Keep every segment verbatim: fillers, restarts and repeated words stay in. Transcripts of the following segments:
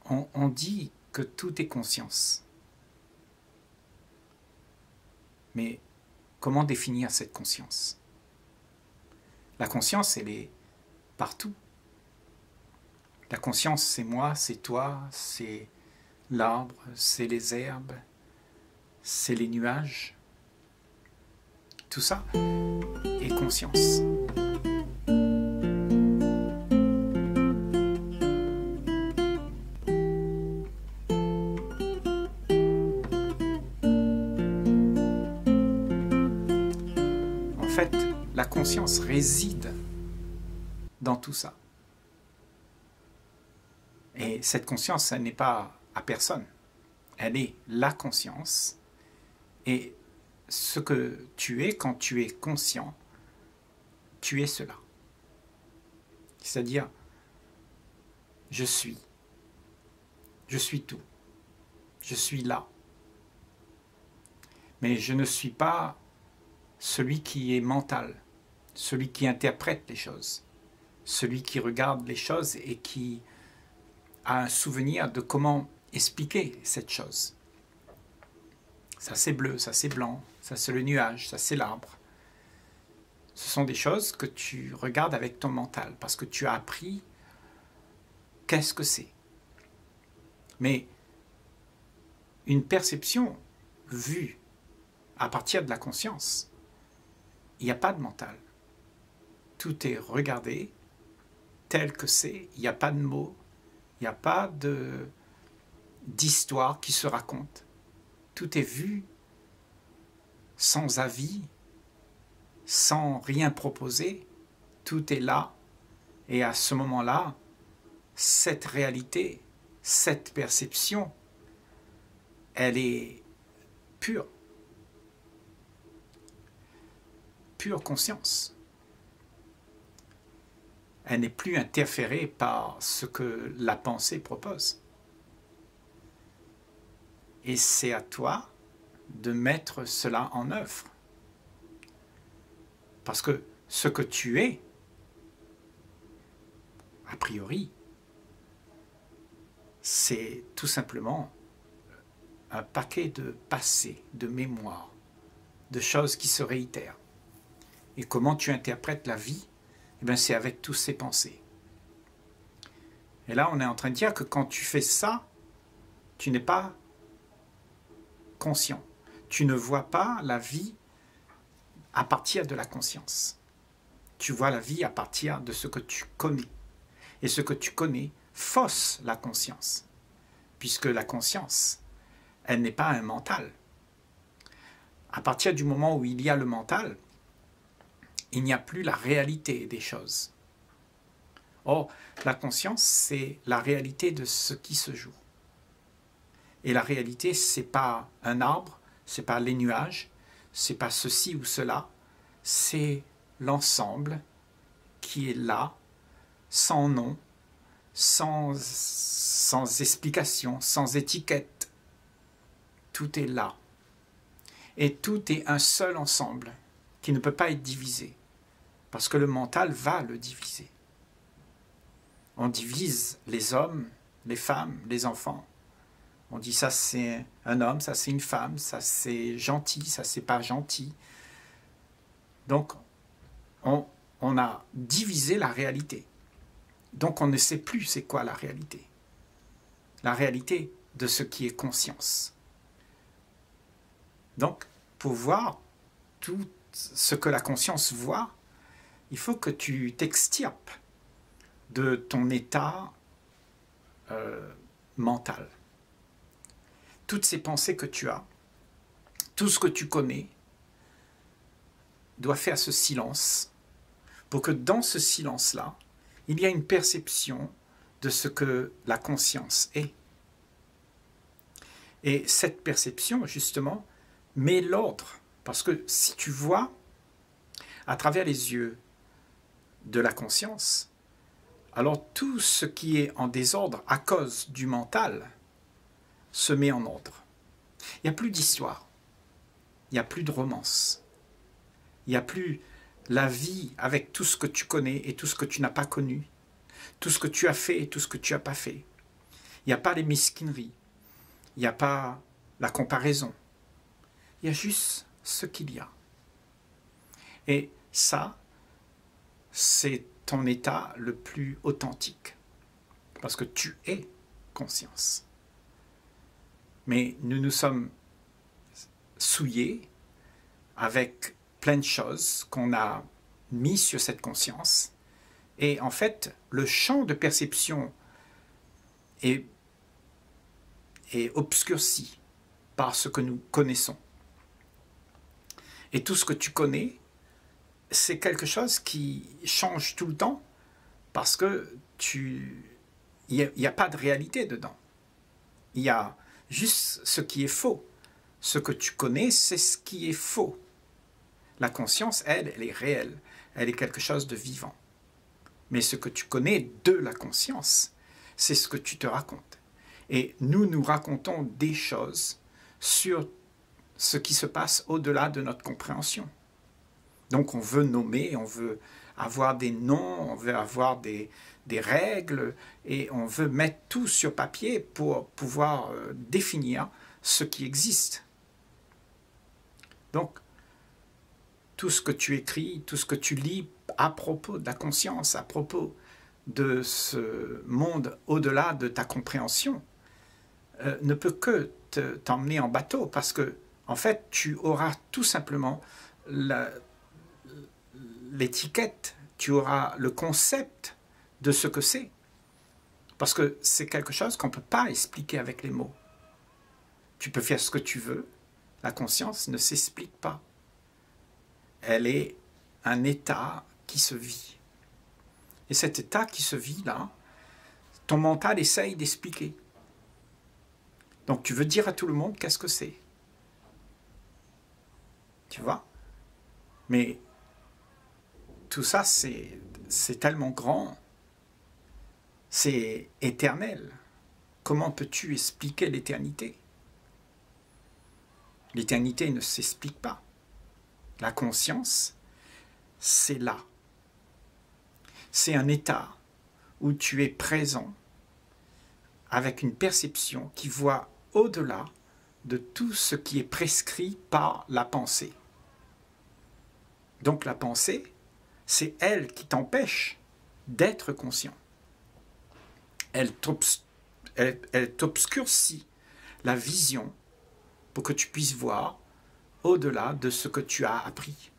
on, on dit que tout est conscience. Mais comment définir cette conscience? La conscience, elle est partout. La conscience, c'est moi, c'est toi, c'est l'arbre, c'est les herbes, c'est les nuages. Tout ça est conscience. En fait, la conscience réside dans tout ça. Et cette conscience, elle n'est pas à personne. Elle est la conscience. Et ce que tu es quand tu es conscient, tu es cela. C'est-à-dire, je suis. Je suis tout. Je suis là. Mais je ne suis pas celui qui est mental, celui qui interprète les choses, celui qui regarde les choses et qui a un souvenir de comment expliquer cette chose. Ça c'est bleu, ça c'est blanc, ça c'est le nuage, ça c'est l'arbre. Ce sont des choses que tu regardes avec ton mental parce que tu as appris qu'est-ce que c'est. Mais une perception vue à partir de la conscience, il n'y a pas de mental. Tout est regardé tel que c'est, il n'y a pas de mots, il n'y a pas de, d'histoire qui se raconte. Tout est vu sans avis, sans rien proposer. Tout est là. Et à ce moment-là, cette réalité, cette perception, elle est pure. Pure conscience. Elle n'est plus interférée par ce que la pensée propose. Et c'est à toi de mettre cela en œuvre. Parce que ce que tu es, a priori, c'est tout simplement un paquet de passé, de mémoire, de choses qui se réitèrent. Et comment tu interprètes la vie, eh bien, c'est avec tous ces pensées. Et là, on est en train de dire que quand tu fais ça, tu n'es pas conscient. Tu ne vois pas la vie à partir de la conscience. Tu vois la vie à partir de ce que tu connais. Et ce que tu connais fausse la conscience. Puisque la conscience, elle n'est pas un mental. À partir du moment où il y a le mental, il n'y a plus la réalité des choses. Or, la conscience, c'est la réalité de ce qui se joue. Et la réalité, ce n'est pas un arbre, ce n'est pas les nuages, ce n'est pas ceci ou cela, c'est l'ensemble qui est là, sans nom, sans, sans explication, sans étiquette. Tout est là. Et tout est un seul ensemble qui ne peut pas être divisé, parce que le mental va le diviser. On divise les hommes, les femmes, les enfants. On dit ça c'est un homme, ça c'est une femme, ça c'est gentil, ça c'est pas gentil. Donc on, on a divisé la réalité. Donc on ne sait plus c'est quoi la réalité. La réalité de ce qui est conscience. Donc pour voir tout ce que la conscience voit, il faut que tu t'extirpes de ton état euh, mental. Toutes ces pensées que tu as, tout ce que tu connais, doit faire ce silence pour que dans ce silence-là, il y a une perception de ce que la conscience est. Et cette perception, justement, met l'ordre. Parce que si tu vois à travers les yeux de la conscience, alors tout ce qui est en désordre à cause du mental se met en ordre. Il n'y a plus d'histoire, il n'y a plus de romance, il n'y a plus la vie avec tout ce que tu connais et tout ce que tu n'as pas connu, tout ce que tu as fait et tout ce que tu n'as pas fait. Il Il n'y a pas les mesquineries. Il n'y a pas la comparaison. Il y a juste ce qu'il y a. Et ça, c'est ton état le plus authentique. Parce que tu es conscience. Mais nous nous sommes souillés avec plein de choses qu'on a mis sur cette conscience. Et en fait, le champ de perception est, est obscurci par ce que nous connaissons. Et tout ce que tu connais, c'est quelque chose qui change tout le temps parce que tu, il n'y a, a pas de réalité dedans. Il y a juste ce qui est faux. Ce que tu connais, c'est ce qui est faux. La conscience, elle, elle est réelle. Elle est quelque chose de vivant. Mais ce que tu connais de la conscience, c'est ce que tu te racontes. Et nous, nous racontons des choses sur ce qui se passe au-delà de notre compréhension. Donc on veut nommer, on veut avoir des noms, on veut avoir des, des règles, et on veut mettre tout sur papier pour pouvoir euh, définir ce qui existe. Donc, tout ce que tu écris, tout ce que tu lis à propos de la conscience, à propos de ce monde au-delà de ta compréhension, euh, ne peut que t'emmener en bateau, parce que, en fait, tu auras tout simplement l'étiquette, tu auras le concept de ce que c'est. Parce que c'est quelque chose qu'on ne peut pas expliquer avec les mots. Tu peux faire ce que tu veux, la conscience ne s'explique pas. Elle est un état qui se vit. Et cet état qui se vit là, ton mental essaye d'expliquer. Donc tu veux dire à tout le monde qu'est-ce que c'est. Tu vois? Mais tout ça, c'est c'est tellement grand, c'est éternel. Comment peux-tu expliquer l'éternité? L'éternité ne s'explique pas. La conscience, c'est là. C'est un état où tu es présent avec une perception qui voit au-delà de tout ce qui est prescrit par la pensée. Donc la pensée, c'est elle qui t'empêche d'être conscient. Elle t'obscurcit la vision pour que tu puisses voir au-delà de ce que tu as appris.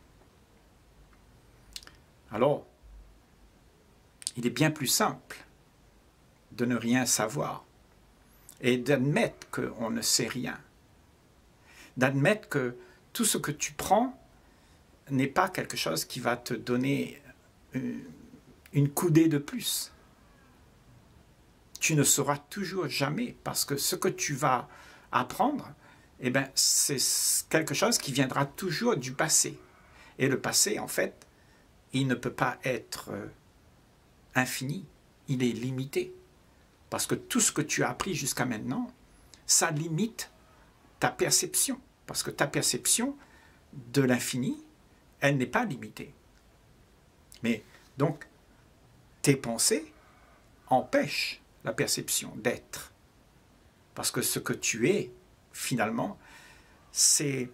Alors, il est bien plus simple de ne rien savoir et d'admettre qu'on ne sait rien. D'admettre que tout ce que tu prends n'est pas quelque chose qui va te donner une coudée de plus. Tu ne sauras toujours jamais, parce que ce que tu vas apprendre, eh ben, c'est quelque chose qui viendra toujours du passé. Et le passé, en fait, il ne peut pas être infini, il est limité. Parce que tout ce que tu as appris jusqu'à maintenant, ça limite ta perception. Parce que ta perception de l'infini, elle n'est pas limitée. Mais donc, tes pensées empêchent la perception d'être. Parce que ce que tu es, finalement, c'est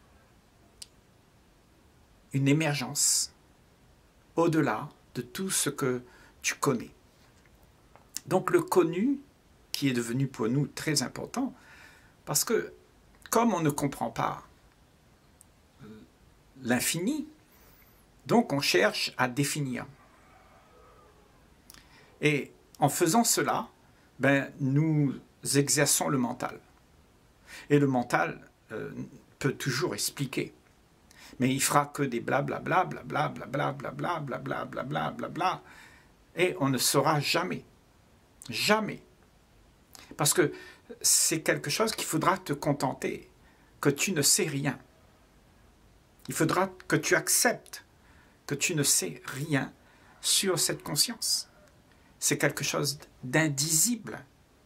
une émergence au-delà de tout ce que tu connais. Donc le connu, qui est devenu pour nous très important, parce que comme on ne comprend pas l'infini, donc on cherche à définir. Et en faisant cela, ben, nous exerçons le mental. Et le mental euh, peut toujours expliquer. Mais il fera que des blablabla, blablabla, blablabla, blablabla, blablabla, blablabla, et on ne saura jamais. Jamais. Parce que c'est quelque chose qu'il faudra te contenter, que tu ne sais rien. Il faudra que tu acceptes que tu ne sais rien sur cette conscience. C'est quelque chose d'indisible.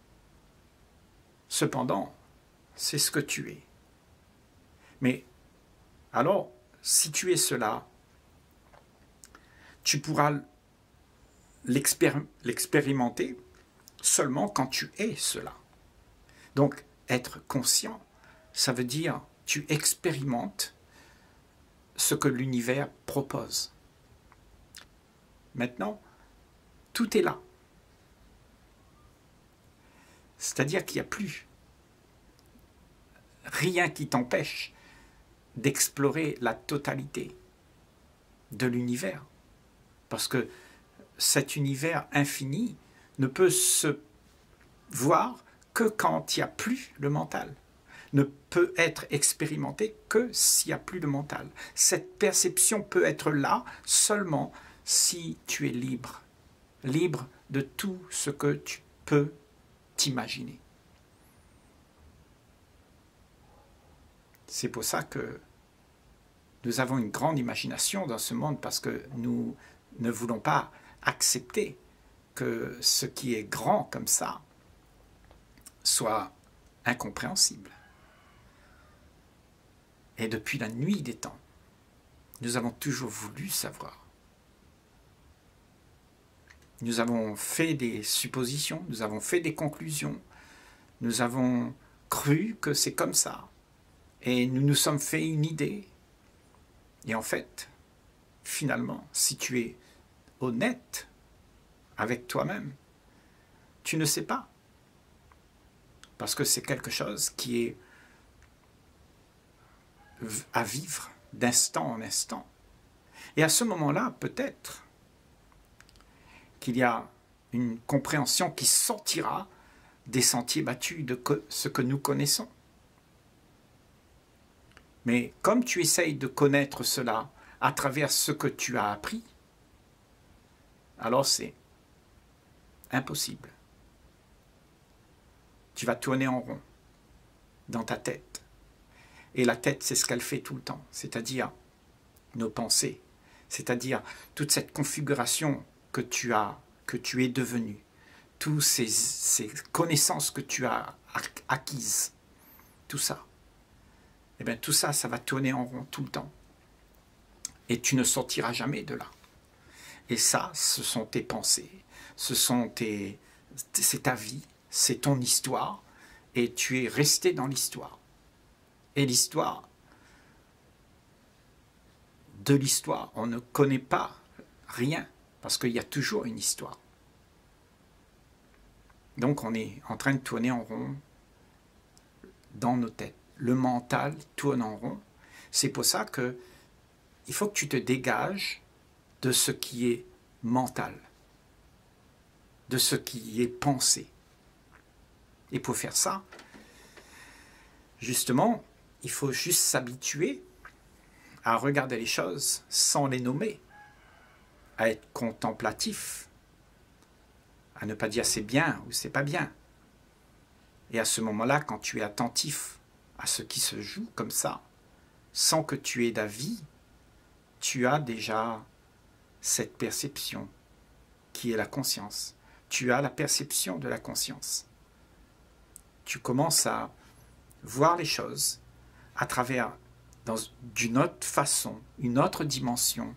Cependant, c'est ce que tu es. Mais alors, si tu es cela, tu pourras l'expérimenter seulement quand tu es cela. Donc, être conscient, ça veut dire tu expérimentes ce que l'univers propose. Maintenant, tout est là. C'est-à-dire qu'il n'y a plus rien qui t'empêche d'explorer la totalité de l'univers. Parce que cet univers infini ne peut se voir que quand il n'y a plus le mental, ne peut être expérimenté que s'il n'y a plus de mental. Cette perception peut être là seulement si tu es libre, libre de tout ce que tu peux t'imaginer. C'est pour ça que nous avons une grande imagination dans ce monde, parce que nous ne voulons pas accepter que ce qui est grand comme ça soit incompréhensible. Et depuis la nuit des temps, nous avons toujours voulu savoir. Nous avons fait des suppositions, nous avons fait des conclusions, nous avons cru que c'est comme ça, et nous nous sommes fait une idée. Et en fait, finalement, si tu es honnête avec toi-même, tu ne sais pas. Parce que c'est quelque chose qui est à vivre d'instant en instant. Et à ce moment-là, peut-être qu'il y a une compréhension qui sortira des sentiers battus de ce que nous connaissons. Mais comme tu essayes de connaître cela à travers ce que tu as appris, alors c'est impossible. Tu vas tourner en rond dans ta tête. Et la tête, c'est ce qu'elle fait tout le temps, c'est-à-dire nos pensées, c'est-à-dire toute cette configuration que tu as, que tu es devenu, toutes ces, ces connaissances que tu as acquises, tout ça. Eh bien, tout ça, ça va tourner en rond tout le temps. Et tu ne sortiras jamais de là. Et ça, ce sont tes pensées, ce sont tes, c'est ta vie, c'est ton histoire, et tu es resté dans l'histoire. Et l'histoire, de l'histoire, on ne connaît pas rien, parce qu'il y a toujours une histoire. Donc on est en train de tourner en rond dans nos têtes. Le mental tourne en rond. C'est pour ça que il faut que tu te dégages de ce qui est mental, de ce qui est pensé. Et pour faire ça, justement, il faut juste s'habituer à regarder les choses sans les nommer, à être contemplatif, à ne pas dire c'est bien ou c'est pas bien. Et à ce moment-là, quand tu es attentif à ce qui se joue comme ça, sans que tu aies d'avis, tu as déjà cette perception qui est la conscience. Tu as la perception de la conscience. Tu commences à voir les choses à travers, d'une autre façon, une autre dimension.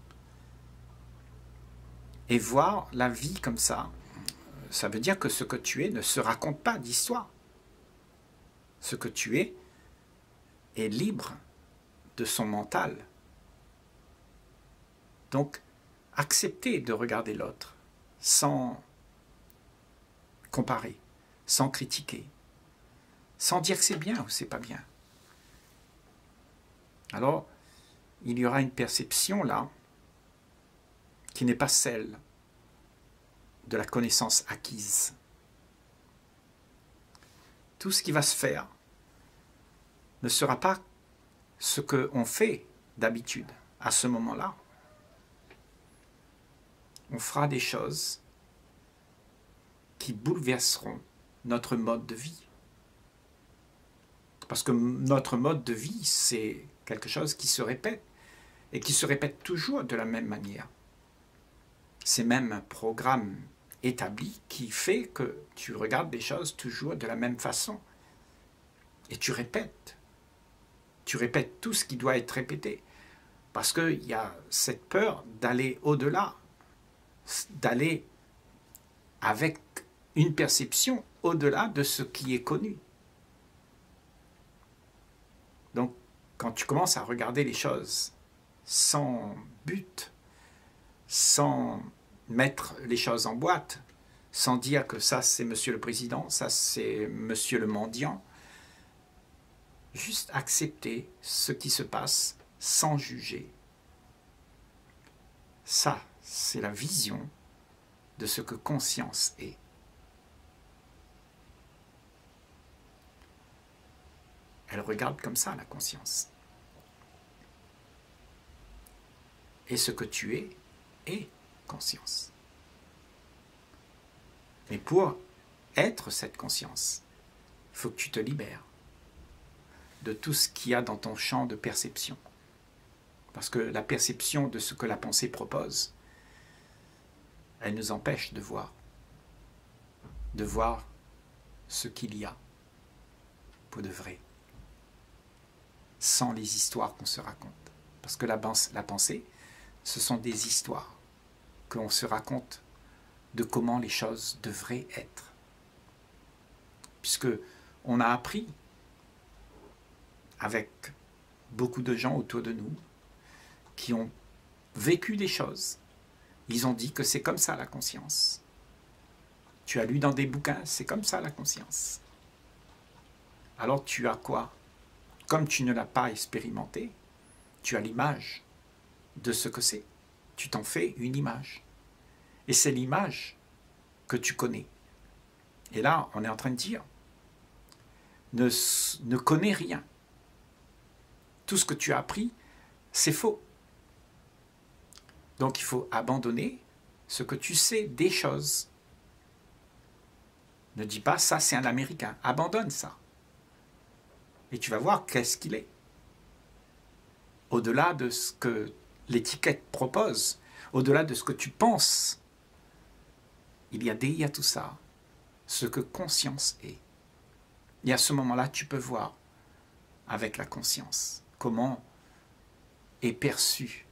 Et voir la vie comme ça, ça veut dire que ce que tu es ne se raconte pas d'histoire. Ce que tu es est libre de son mental. Donc, accepter de regarder l'autre sans comparer, sans critiquer, sans dire que c'est bien ou c'est pas bien. Alors, il y aura une perception là qui n'est pas celle de la connaissance acquise. Tout ce qui va se faire ne sera pas ce qu'on fait d'habitude à ce moment-là. On fera des choses qui bouleverseront notre mode de vie. Parce que notre mode de vie, c'est quelque chose qui se répète, et qui se répète toujours de la même manière. C'est même un programme établi qui fait que tu regardes des choses toujours de la même façon. Et tu répètes. Tu répètes tout ce qui doit être répété. Parce qu'il y a cette peur d'aller au-delà, d'aller avec une perception au-delà de ce qui est connu. Donc, quand tu commences à regarder les choses sans but, sans mettre les choses en boîte, sans dire que ça c'est Monsieur le Président, ça c'est Monsieur le mendiant, juste accepter ce qui se passe sans juger. Ça, c'est la vision de ce que conscience est. Elle regarde comme ça la conscience. Et ce que tu es, est conscience. Mais pour être cette conscience, il faut que tu te libères de tout ce qu'il y a dans ton champ de perception. Parce que la perception de ce que la pensée propose, elle nous empêche de voir. De voir ce qu'il y a pour de vrai. Sans les histoires qu'on se raconte. Parce que la, la pensée, ce sont des histoires qu'on se raconte de comment les choses devraient être. Puisque on a appris avec beaucoup de gens autour de nous qui ont vécu des choses. Ils ont dit que c'est comme ça la conscience. Tu as lu dans des bouquins, c'est comme ça la conscience. Alors tu as quoi? Comme tu ne l'as pas expérimenté, tu as l'image de ce que c'est. Tu t'en fais une image. Et c'est l'image que tu connais. Et là, on est en train de dire, ne, ne connais rien. Tout ce que tu as appris, c'est faux. Donc il faut abandonner ce que tu sais des choses. Ne dis pas, ça c'est un Américain. Abandonne ça. Et tu vas voir qu'est-ce qu'il est. Au-delà de ce que l'étiquette propose, au-delà de ce que tu penses, il y a derrière tout ça ce que conscience est. Et à ce moment-là, tu peux voir avec la conscience comment est perçu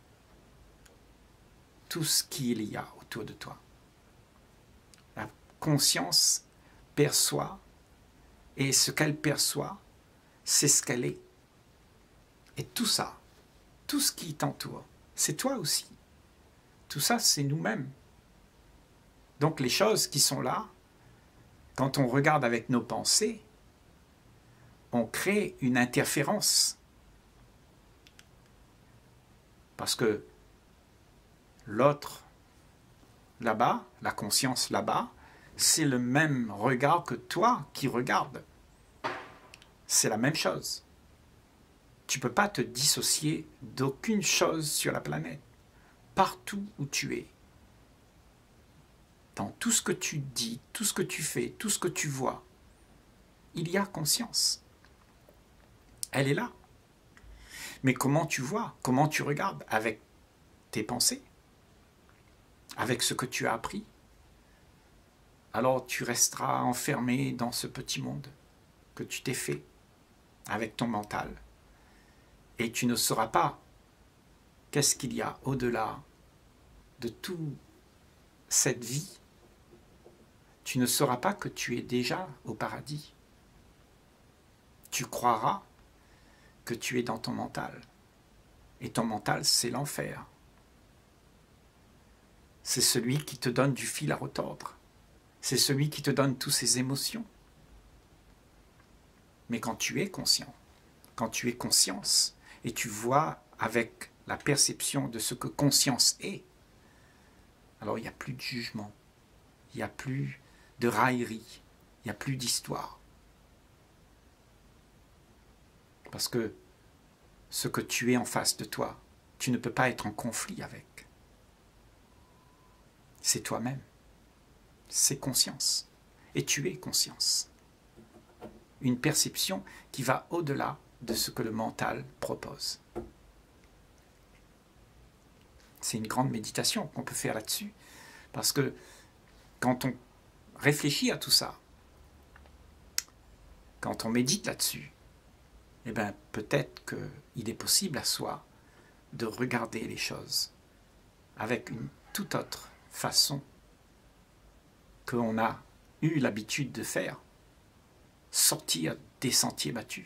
tout ce qu'il y a autour de toi. La conscience perçoit, et ce qu'elle perçoit, c'est ce qu'elle est. Et tout ça, tout ce qui t'entoure, c'est toi aussi. Tout ça, c'est nous-mêmes. Donc les choses qui sont là, quand on regarde avec nos pensées, on crée une interférence. Parce que l'autre, là-bas, la conscience là-bas, c'est le même regard que toi qui regardes. C'est la même chose. Tu ne peux pas te dissocier d'aucune chose sur la planète. Partout où tu es, dans tout ce que tu dis, tout ce que tu fais, tout ce que tu vois, il y a conscience. Elle est là. Mais comment tu vois, comment tu regardes? Avec tes pensées, avec ce que tu as appris. Alors tu resteras enfermé dans ce petit monde que tu t'es fait avec ton mental. Et tu ne sauras pas qu'est-ce qu'il y a au-delà de toute cette vie. Tu ne sauras pas que tu es déjà au paradis. Tu croiras que tu es dans ton mental. Et ton mental, c'est l'enfer. C'est celui qui te donne du fil à retordre. C'est celui qui te donne toutes ces émotions. Mais quand tu es conscient, quand tu es conscience, et tu vois avec la perception de ce que conscience est, alors il n'y a plus de jugement, il n'y a plus de raillerie, il n'y a plus d'histoire. Parce que ce que tu es en face de toi, tu ne peux pas être en conflit avec. C'est toi-même. C'est conscience. Et tu es conscience. Une perception qui va au-delà de ce que le mental propose. C'est une grande méditation qu'on peut faire là-dessus. Parce que quand on réfléchit à tout ça, quand on médite là-dessus, eh bien, peut-être qu'il est possible à soi de regarder les choses avec une toute autre façon qu'on a eu l'habitude de faire, sortir des sentiers battus.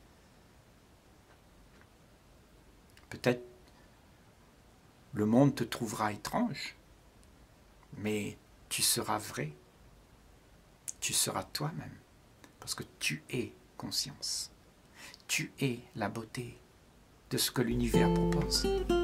Peut-être le monde te trouvera étrange, mais tu seras vrai. Tu seras toi-même, parce que tu es conscience. Tu es la beauté de ce que l'univers propose.